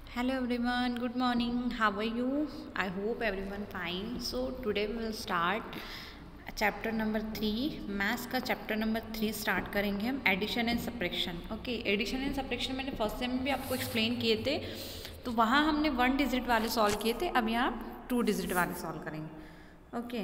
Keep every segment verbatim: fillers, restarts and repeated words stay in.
Hello everyone, good morning. How are you? I hope everyone fine. So today we will start chapter number three. Maths का chapter number three start करेंगे हम addition and subtraction. Okay, addition and subtraction मैंने first time में भी आपको explain किए थे, तो वहाँ हमने वन डिजिट वाले सॉल्व किए थे. अब यहाँ टू डिजिट वाले सॉल्व करेंगे. Okay,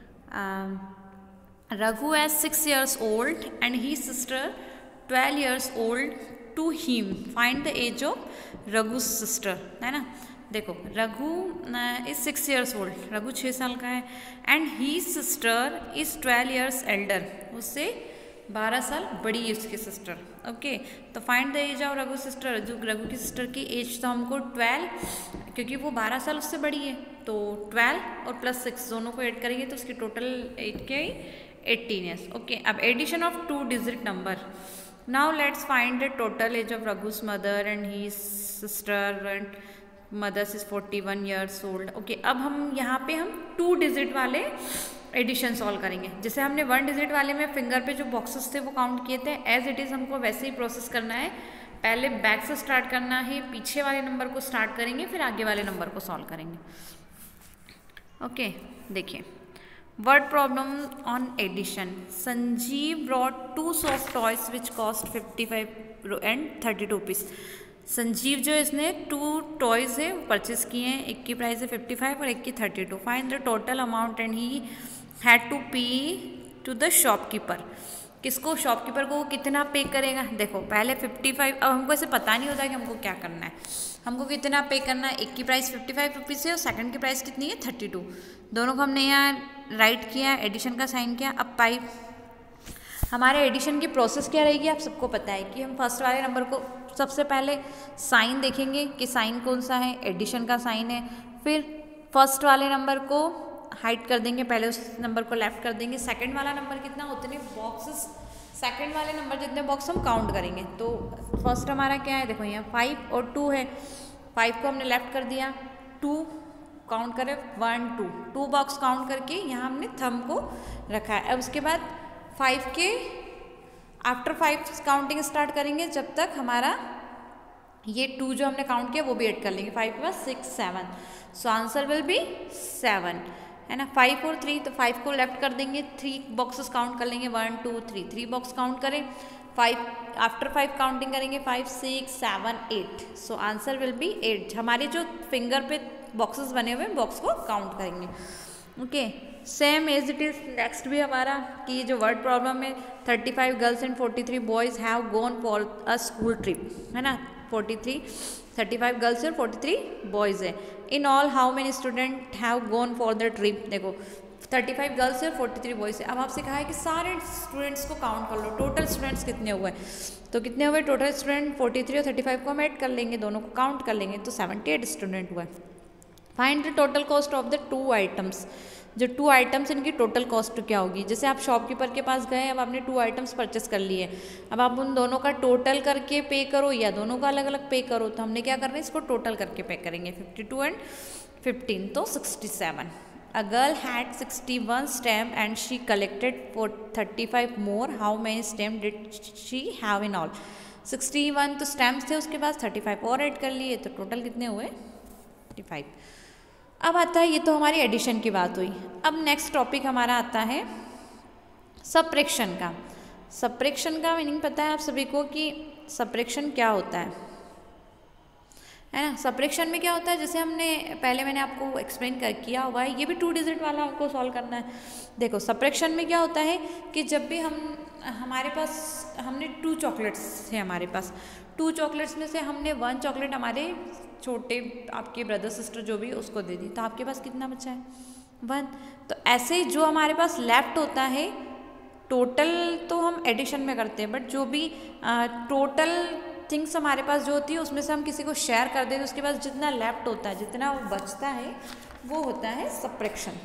Raghu age six years old and he sister twelve years old to him. Find the age of Raghu sister. है ना, देखो Raghu is six years old, Raghu छः साल का है, and he sister is twelve years elder, उससे बारह साल बड़ी है उसकी सिस्टर. ओके, तो find the age of Raghu sister. जो रघु की सिस्टर की एज तो हमको ट्वेल्व, क्योंकि वो बारह साल उससे बड़ी है, तो ट्वेल्व और प्लस सिक्स दोनों को ऐड करेंगे तो उसकी टोटल एज क्या है, एटीन ईयर्स. ओके, अब addition of two digit number. Now let's find the total age of Raghu's mother and his sister and mother's is forty-one years old. Okay, अब हम यहाँ पे हम टू डिजिट वाले addition solve करेंगे. जैसे हमने वन डिजिट वाले में फिंगर पे जो बॉक्सेस थे वो काउंट किए थे, एज इट इज़ हमको वैसे ही प्रोसेस करना है. पहले बैक से स्टार्ट करना है, पीछे वाले नंबर को स्टार्ट करेंगे, फिर आगे वाले नंबर को सॉल्व करेंगे. ओके, देखिए Word problem on addition. Sanjeev brought two soft toys which cost fifty-five and thirty-two rupees. Sanjeev जो इसने टू टॉयज़ है परचेज किए हैं, एक की प्राइस है फिफ्टी फाइव और एक की thirty two. Find the total amount and he had to pay to the shopkeeper. किसको? शॉपकीपर को. वो कितना पे करेगा? देखो पहले फिफ्टी फाइव, अब हमको ऐसे पता नहीं होता कि हमको क्या करना है, हमको कितना पे करना है. एक की प्राइस फिफ्टी फाइव रुपीज़ है और सेकंड की प्राइस कितनी है, थर्टी टू. दोनों को हमने यहाँ राइट किया, एडिशन का साइन किया. अब पाई हमारे एडिशन की प्रोसेस क्या रहेगी, आप सबको पता है कि हम फर्स्ट वाले नंबर को सबसे पहले साइन देखेंगे कि साइन कौन सा है, एडिशन का साइन है. फिर फर्स्ट वाले नंबर को हाइड कर देंगे, पहले उस नंबर को लेफ्ट कर देंगे. सेकंड वाला नंबर कितना, उतने बॉक्सेस, सेकंड वाले नंबर जितने बॉक्स हम काउंट करेंगे. तो फर्स्ट हमारा क्या है, देखो यहाँ फाइव और टू है. फाइव को हमने लेफ्ट कर दिया, टू काउंट करें, one two, two box count करके यहाँ हमने थंब को रखा है. अब उसके बाद फाइव के आफ्टर फाइव काउंटिंग स्टार्ट करेंगे जब तक हमारा ये टू जो हमने काउंट किया वो भी ऐड कर लेंगे. फाइव के बाद six seven, so answer will be seven, है ना. फाइव और थ्री, तो फाइव को लेफ्ट कर देंगे, थ्री बॉक्सेस काउंट कर लेंगे, one two three, three box count करें. फाइव आफ्टर फाइव काउंटिंग करेंगे, five six seven eight, so answer will be eight. हमारे जो फिंगर पे बॉक्सेस बने हुए हैं बॉक्स को काउंट करेंगे. Okay, same as it is next भी हमारा कि जो वर्ड प्रॉब्लम है, thirty five girls and forty three boys have gone for a school trip, है ना. Forty three, thirty five girls और फोर्टी थ्री बॉयज़ है. In all how many student have gone for the trip. देखो thirty five girls है और forty three boys है. अब आपसे कहा है कि सारे स्टूडेंट्स को काउंट कर लो, टोटल स्टूडेंट्स कितने हुए. तो कितने हुए टोटल स्टूडेंट, फोर्टी थ्री और थर्टी फाइव को हम ऐड कर लेंगे, दोनों को काउंट कर लेंगे, तो सेवेंटी एट स्टूडेंट हुए. Find the total cost of the two items. जो टू आइटम्स इनकी टोटल कॉस्ट क्या होगी. जैसे आप शॉपकीपर के पास गए, अब आपने टू आइटम्स परचेस कर लिए, अब आप उन दोनों का टोटल करके पे करो या दोनों का अलग अलग पे करो. तो हमने क्या करना है, इसको टोटल करके पे करेंगे. फिफ्टी टू एंड फिफ्टीन, तो sixty seven. A girl had sixty one stamp and she collected for thirty five more. How many stamp did she have in all. Sixty one तो स्टैम्प्स थे, उसके बाद thirty five और add कर लिए, तो total कितने हुए, थर्टी फाइव. अब आता है, ये तो हमारी एडिशन की बात हुई. अब नेक्स्ट टॉपिक हमारा आता है सब्ट्रैक्शन का. सब्ट्रैक्शन का मीनिंग पता है आप सभी को कि सब्ट्रैक्शन क्या होता है, है ना. सब्ट्रैक्शन में क्या होता है, जैसे हमने पहले मैंने आपको एक्सप्लेन कर किया हुआ है, ये भी टू डिजिट वाला हमको सॉल्व करना है. देखो सब्ट्रैक्शन में क्या होता है कि जब भी हम हमारे पास हमने टू चॉकलेट्स थे हमारे पास, टू चॉकलेट्स में से हमने वन चॉकलेट हमारे छोटे आपके ब्रदर सिस्टर जो भी उसको दे दी, तो आपके पास कितना बचा है, वन. तो ऐसे जो हमारे पास लेफ्ट होता है, टोटल तो हम एडिशन में करते हैं, बट जो भी टोटल थिंग्स हमारे पास जो होती है उसमें से हम किसी को शेयर कर दें, तो उसके पास जितना लेफ्ट होता है, जितना वो बचता है, वो होता है सब्ट्रैक्शन.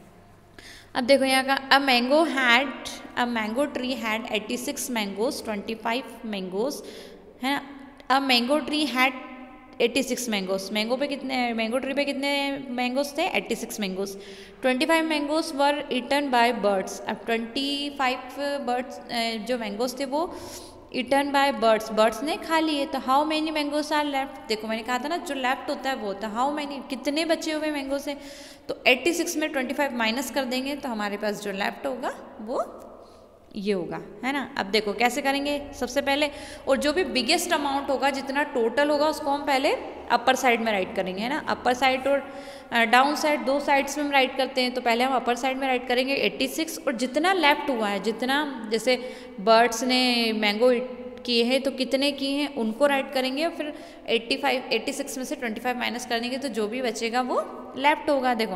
अब देखो यहाँ का, a mango had a mango tree had eighty six mangoes, twenty five mangoes, है ना. A mango tree had eighty six mangoes, mango पे कितने, मैंगो ट्री पे कितने मैंगोज थे, eighty six mangoes. Twenty five mangoes were eaten by birds. अब twenty five birds जो mangoes थे वो इटन बाय बर्ड्स, बर्ड्स ने खा लिए। तो how many mangoes are left, देखो मैंने कहा था ना जो लेफ्ट होता है वो होता है हाउ मैनी, कितने बचे हुए मैंगो से। तो छियासी में पच्चीस माइनस कर देंगे तो हमारे पास जो लेफ्ट होगा वो ये होगा, है ना। अब देखो कैसे करेंगे, सबसे पहले और जो भी बिगेस्ट अमाउंट होगा जितना टोटल होगा उसको हम पहले अपर साइड में राइट करेंगे, है ना। अपर साइड और डाउन साइड दो साइड्स में हम राइट करते हैं, तो पहले हम अपर साइड में राइट करेंगे छियासी और जितना लेफ्ट हुआ है, जितना जैसे बर्ड्स ने मैंगो किए हैं तो कितने किए हैं उनको राइट करेंगे और फिर पचासी छियासी में से पच्चीस माइनस कर देंगे तो जो भी बचेगा वो लेफ्ट होगा। देखो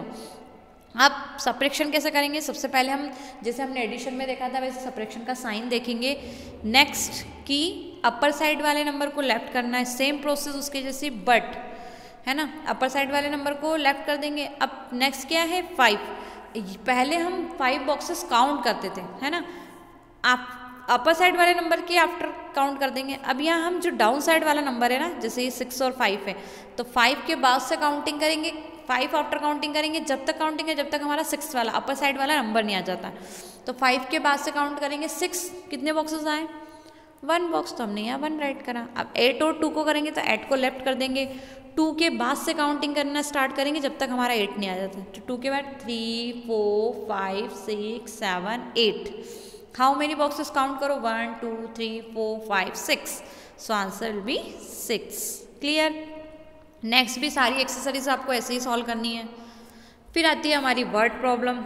अब सब्ट्रैक्शन कैसे करेंगे, सबसे पहले हम जैसे हमने एडिशन में देखा था वैसे सब्ट्रैक्शन का साइन देखेंगे। नेक्स्ट की अपर साइड वाले नंबर को लेफ्ट करना है, सेम प्रोसेस उसके जैसे बट, है ना। अपर साइड वाले नंबर को लेफ्ट कर देंगे। अब नेक्स्ट क्या है फाइव, पहले हम फाइव बॉक्सेस काउंट करते थे, है ना। आप अपर साइड वाले नंबर के आफ्टर काउंट कर देंगे। अब यहाँ हम जो डाउन साइड वाला नंबर है ना, जैसे ये सिक्स और फाइव है तो फाइव के बाद से काउंटिंग करेंगे, फाइव आफ्टर काउंटिंग करेंगे, जब तक काउंटिंग है जब तक हमारा सिक्स वाला अपर साइड वाला नंबर नहीं आ जाता। तो फाइव के बाद से काउंट करेंगे सिक्स, कितने बॉक्सेस आए, वन बॉक्स, तो हमने यहाँ वन राइट करा। अब एट और टू को करेंगे तो एट को लेफ्ट कर देंगे, टू के बाद से काउंटिंग करना स्टार्ट करेंगे जब तक हमारा एट नहीं आ जाता। तो टू के बाद three four five six seven eight, how many boxes count करो, one two three four five six, so answer will be six. Clear. Next भी सारी एक्सरसाइज आपको ऐसे ही सॉल्व करनी है। फिर आती है हमारी word problem.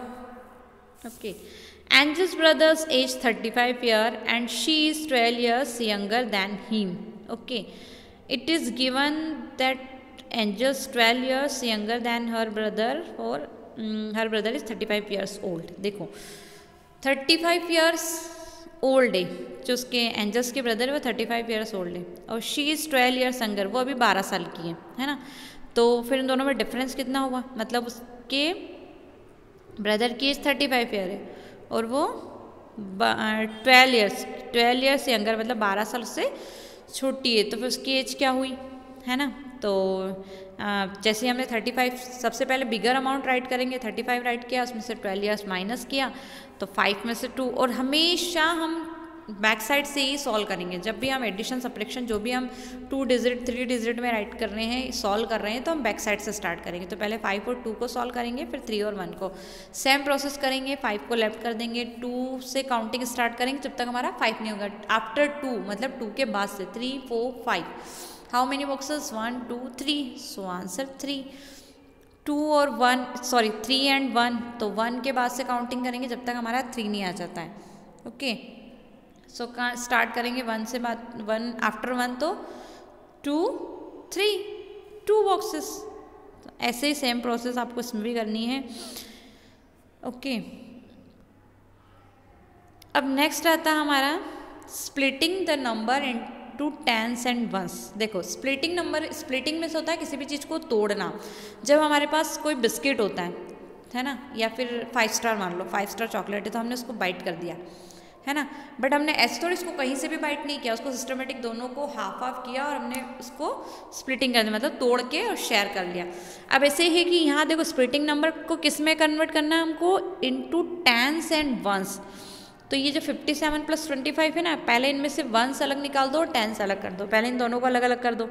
Okay, Angel's brother's age thirty five year and she is twelve years younger than him. Okay, it is given that Angel's twelve years younger than her brother और her brother is thirty five years old. देखो thirty five years old है, जो उसके angels के brother है वो thirty five years old है और she is twelve years younger, वो अभी बारह साल की है, है ना। तो फिर इन दोनों में डिफरेंस कितना हुआ, मतलब उसके ब्रदर की एज थर्टी फाइव ईयर है और वो twelve years twelve years younger मतलब बारह साल से छोटी है, तो फिर उसकी एज क्या हुई, है ना। तो आ, जैसे हमने थर्टी फाइव सबसे पहले बिगर अमाउंट राइट करेंगे, थर्टी फाइव राइट किया, उसमें से ट्वेल्व ईयर्स माइनस किया तो फाइव में से टू, और हमेशा हम बैक साइड से ही सॉल्व करेंगे। जब भी हम एडिशन सब्ट्रैक्शन जो भी हम टू डिजिट थ्री डिजिट में राइट कर रहे हैं सॉल्व कर रहे हैं तो हम बैक साइड से स्टार्ट करेंगे। तो पहले फाइव और टू को सॉल्व करेंगे, फिर थ्री और वन को सेम प्रोसेस करेंगे। फाइव को लेफ्ट कर देंगे, टू से काउंटिंग स्टार्ट करेंगे जब तक हमारा फाइव नहीं होगा। आफ्टर टू मतलब टू के बाद से three four five, how many boxes, one two three, so answer three. Two और one sorry three and one, तो वन के बाद से काउंटिंग करेंगे जब तक हमारा थ्री नहीं आ जाता है। ओके, सो कहाँ स्टार्ट करेंगे, वन से बाद वन, आफ्टर वन तो टू थ्री, टू बॉक्सेस। तो ऐसे ही सेम प्रोसेस आपको इसमें भी करनी है। ओके, अब नेक्स्ट आता है हमारा splitting the number into tens and ones. देखो स्प्लिटिंग नंबर, स्प्लिटिंग में से होता है किसी भी चीज़ को तोड़ना। जब हमारे पास कोई बिस्किट होता है है ना, या फिर फाइव स्टार मान लो, फाइव स्टार चॉकलेट है तो हमने उसको बाइट कर दिया, है ना। बट हमने ऐसे तो इसको कहीं से भी बाइट नहीं किया, उसको सिस्टमेटिक दोनों को हाफ हाफ किया और हमने उसको स्प्लिटिंग कर दिया, मतलब तोड़ के और शेयर कर लिया। अब ऐसे ही कि यहाँ देखो स्प्लिटिंग नंबर को किस में कन्वर्ट करना है हमको, इनटू टेंस एंड वंस। तो ये जो fifty seven plus twenty five है ना, पहले इनमें से वंस अलग निकाल दो और टेंस अलग कर दो, पहले इन दोनों को अलग अलग कर दो।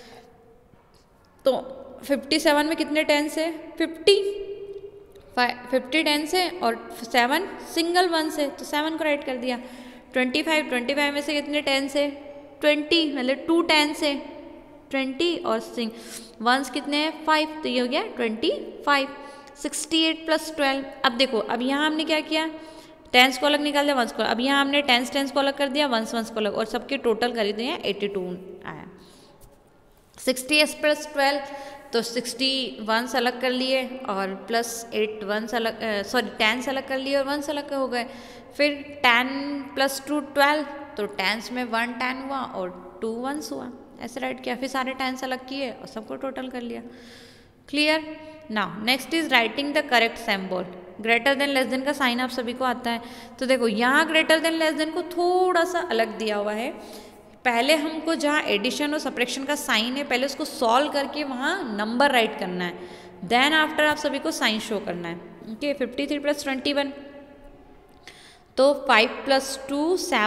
तो फिफ्टी सेवन में कितने टेंस है, फिफ्टी, फिफ्टी टेंस है और सेवन सिंगल वंस है तो सेवन को राइट कर दिया। ट्वेंटी फाइव ट्वेंटी फाइव में से कितने टेंस है, ट्वेंटी, मतलब टू टेंस है ट्वेंटी और सिंग वंस कितने हैं, फाइव, तो ये हो गया twenty five. Sixty eight plus twelve, अब देखो अब यहाँ हमने क्या किया, टेंस को अलग निकाल दिया, वंस को। अब यहाँ हमने टेंस टेंस को अलग कर दिया, वंस वंस को अलग, और सबके टोटल कर दिए एटी टू आया। सिक्सटी एट प्लस ट्वेल्व, तो सिक्सटी वंस अलग कर लिए और प्लस एट वंस अलग, सॉरी टेंस अलग कर लिए और वंस अलग हो गए। फिर टेन प्लस टू ट्वेल्व, तो टेंस में वन टेन हुआ और टू वंस हुआ, ऐसे राइट किया। फिर सारे टेंस अलग किए और सबको टोटल कर लिया। Clear. Now next is writing the correct symbol. Greater than less than का साइन आप सभी को आता है, तो देखो यहाँ ग्रेटर देन लेस देन को थोड़ा सा अलग दिया हुआ है। पहले हमको जहाँ एडिशन और सब्ट्रैक्शन का साइन है पहले उसको सॉल्व करके वहाँ नंबर राइट करना है, देन आफ्टर आप सभी को साइन शो करना है। Okay, fifty three plus twenty one, तो फाइव प्लस टू सेवन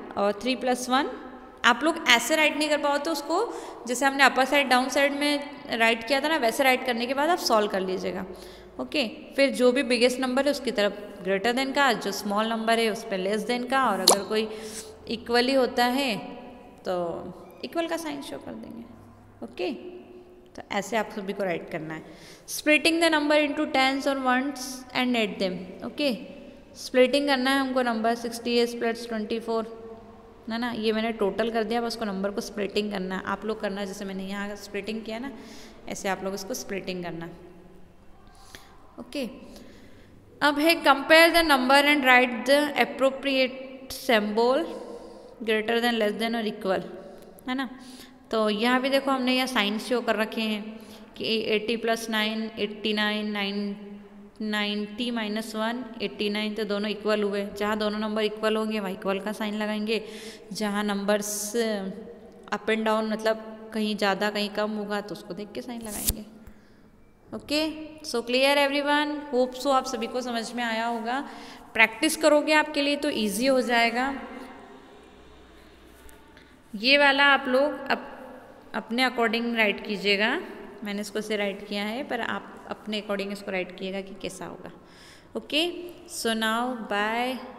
और थ्री प्लस वन। आप लोग ऐसे राइट नहीं कर पाओ तो उसको जैसे हमने अपर साइड डाउन साइड में राइट किया था ना, वैसे राइट करने के बाद आप सॉल्व कर लीजिएगा। ओके, फिर जो भी बिगेस्ट नंबर है उसकी तरफ ग्रेटर देन का, जो स्मॉल नंबर है उस पर लेस देन का, और अगर कोई इक्वली होता है तो इक्वल का साइन शो कर देंगे। ओके, तो ऐसे आप सभी को राइट करना है। Splitting the number into tens और ones and add them. Okay, splitting करना है हमको number sixty eight plus twenty four है ना, ये मैंने टोटल कर दिया, बस उसको नंबर को स्प्लिटिंग करना है। आप लोग करना जैसे मैंने यहाँ स्प्लिटिंग किया ना, ऐसे आप लोग इसको स्प्लिटिंग करना। ओके, अब है compare the number and write the appropriate symbol greater than, less than और इक्वल, है ना। तो यहाँ भी देखो हमने यहाँ साइन शो कर रखे हैं कि eighty plus nine, eighty nine, nine ninety minus one, eighty nine, तो दोनों इक्वल हुए। जहाँ दोनों नंबर इक्वल होंगे वहाँ इक्वल का साइन लगाएंगे। जहाँ नंबर्स अप एंड डाउन मतलब कहीं ज़्यादा कहीं कम होगा तो उसको देख के साइन लगाएंगे। Okay, so clear everyone, hope so आप सभी को समझ में आया होगा। प्रैक्टिस करोगे आपके लिए तो इजी हो जाएगा। ये वाला आप लोग अप, अपने अकॉर्डिंग राइट कीजिएगा। मैंने इसको से राइट किया है, पर आप अपने अकॉर्डिंग इसको राइट कीजिएगा कि कैसा होगा। Okay, so now bye.